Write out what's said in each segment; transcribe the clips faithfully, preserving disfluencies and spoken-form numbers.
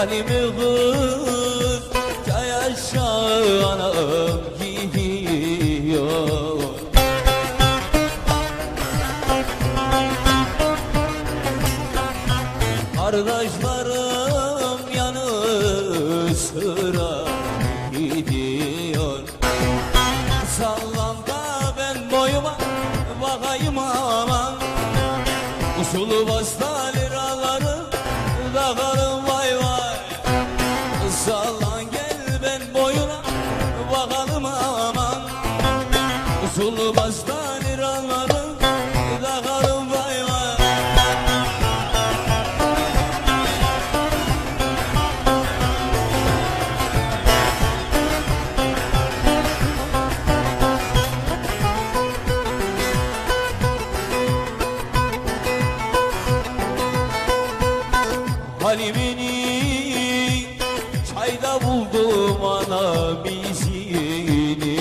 Halimi kız çay aşağı anam gidiyor. Kardeşlerim yanı sıra gidiyor. Sallan da ben boyuma bakayım aman. Usulu basta liraları takalım vay vay. Sallan gel ben boyuna bakalım aman. Usulu basta liraları takalım vay vay. Halimini çayda buldum anam izini.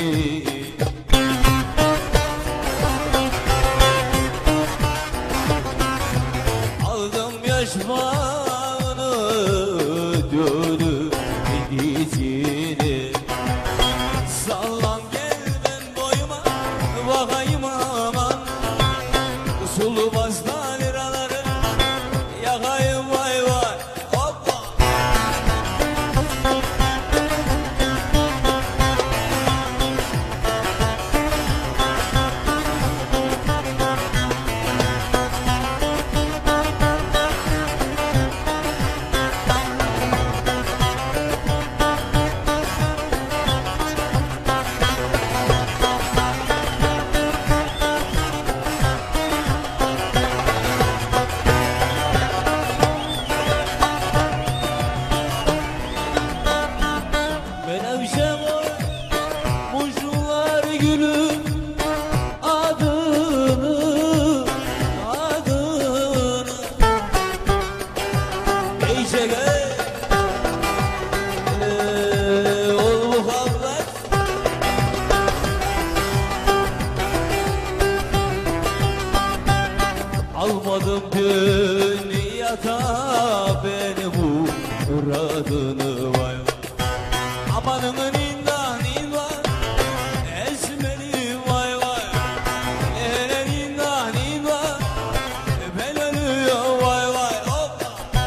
Aldım yaş bağını dönüp dizini. Sallan gel ben boyuma bakayım aman. Sulu basta liraları yakayım vay vay. Menevşe var muşlular gülüm adını adını Eyşe gel ol muhabbet. Almadım dünyada beni bu muradını vay. Amanımın indah nindah esmeri vay vay. Hele nindah nindah ben ölüyor vay vay. Hoppa.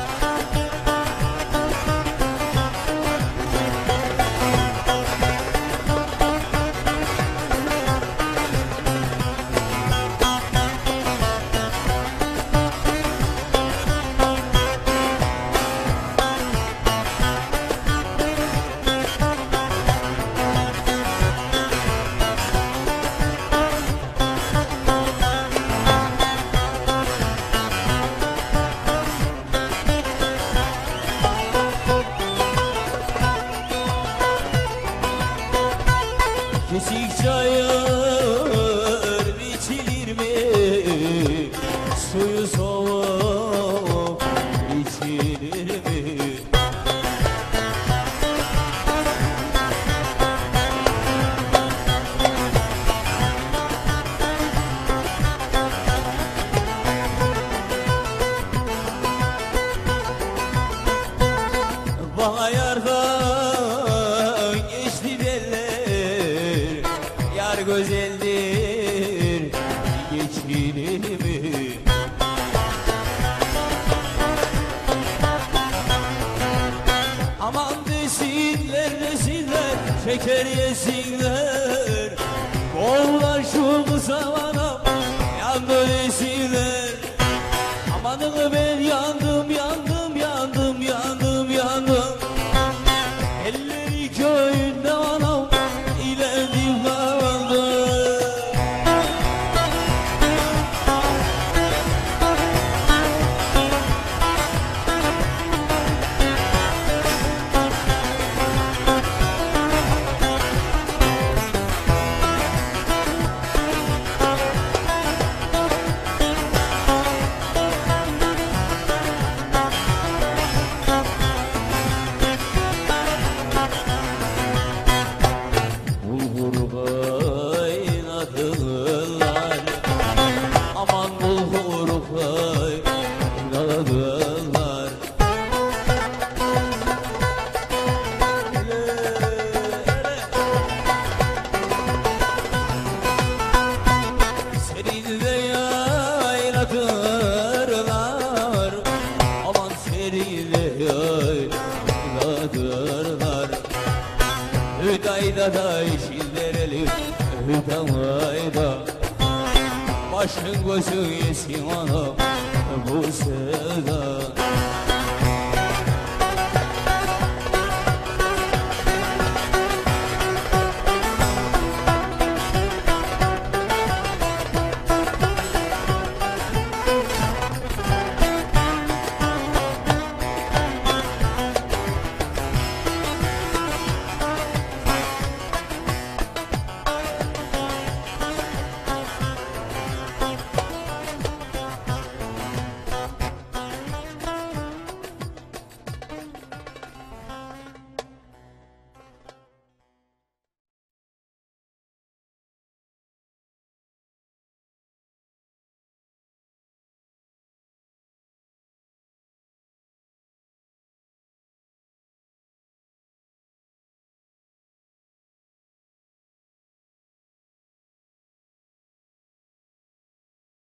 Kesik çayır biçilir mi? Suyu soğuk içilir mi? Bana yardan geçti derler. Yar güzeldir geçilir mi? Aman desinler desinler şeker yesinler. Oğlan şu kıza bana yandı desinler. Amanını ben yandım yandım yandım yandım yandım. Elleri köyünde anam ilerdim kaldım. ayda da yeşil dereli ayda ayda. Başın gözün yesin anam bu sevda.